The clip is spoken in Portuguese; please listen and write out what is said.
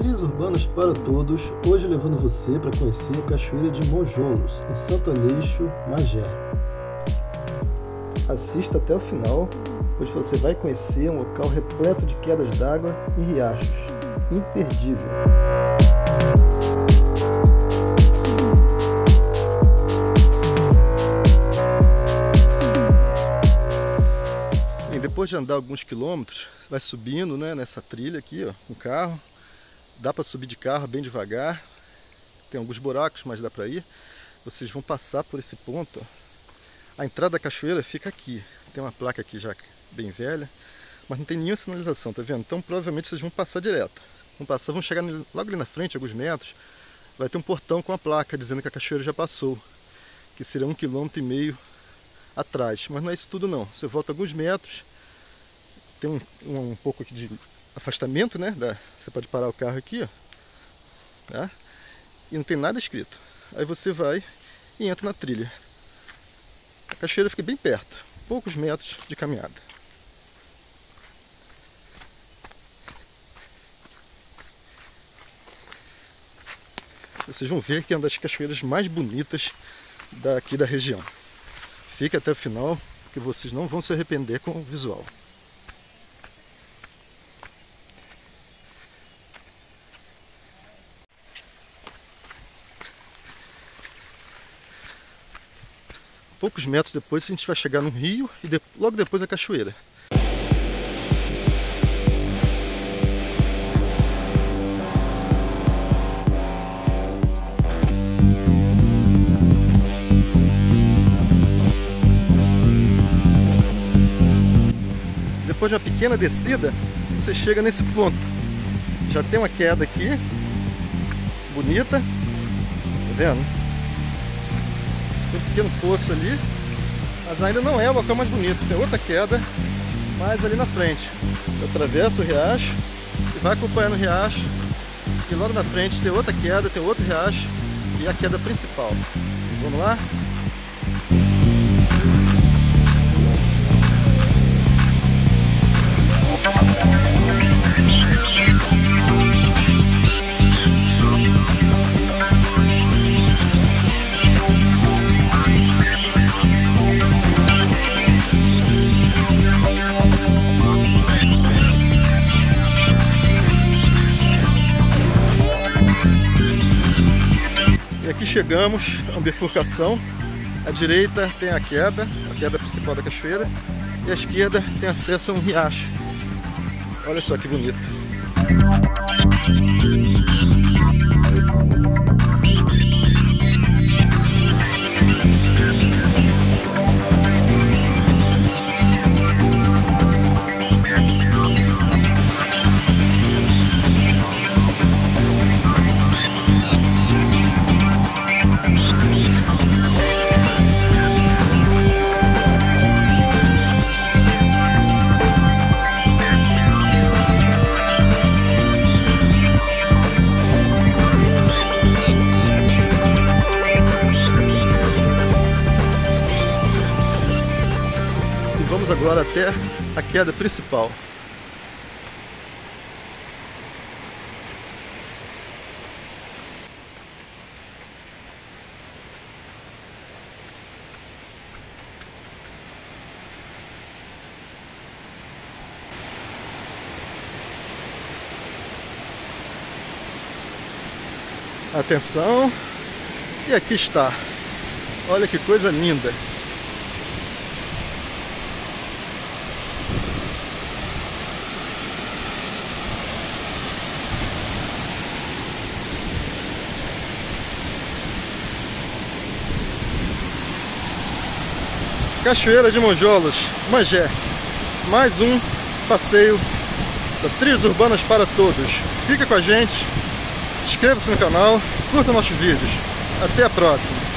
Trilhas Urbanas para Todos, hoje levando você para conhecer a Cachoeira de Monjolos, em Santo Aleixo, Magé. Assista até o final, pois você vai conhecer um local repleto de quedas d'água e riachos. Imperdível! E depois de andar alguns quilômetros, vai subindo, nessa trilha aqui, com o carro. Dá para subir de carro bem devagar. Tem alguns buracos, mas dá para ir. Vocês vão passar por esse ponto. A entrada da cachoeira fica aqui. Tem uma placa aqui já bem velha, mas não tem nenhuma sinalização, tá vendo? Então provavelmente vocês vão passar direto. Vão chegar logo ali na frente, alguns metros. Vai ter um portão com a placa dizendo que a cachoeira já passou, que será 1,5 km atrás. Mas não é isso tudo não. Você volta alguns metros, tem um pouco aqui de afastamento, você pode parar o carro aqui, ó, tá? E não tem nada escrito. Aí você vai e entra na trilha. A cachoeira fica bem perto, poucos metros de caminhada. Vocês vão ver que é uma das cachoeiras mais bonitas daqui da região. Fique até o final, porque vocês não vão se arrepender com o visual. Poucos metros depois a gente vai chegar no rio e logo depois a cachoeira. Depois de uma pequena descida, você chega nesse ponto. Já tem uma queda aqui, bonita, tá vendo? Tem um pequeno poço ali, mas ainda não é o local mais bonito. Tem outra queda mais ali na frente. Eu atravesso o riacho e vai acompanhando o riacho. E logo na frente tem outra queda, tem outro riacho e a queda principal. Vamos lá? Aqui chegamos a uma bifurcação. À direita tem a queda principal da cachoeira, e à esquerda tem acesso a um riacho. Olha só que bonito. Vamos agora até a queda principal. Atenção! E aqui está. Olha que coisa linda! Cachoeira de Monjolos, Magé. Mais um passeio da Trilhas Urbanas para Todos. Fica com a gente, inscreva-se no canal, curta nossos vídeos. Até a próxima!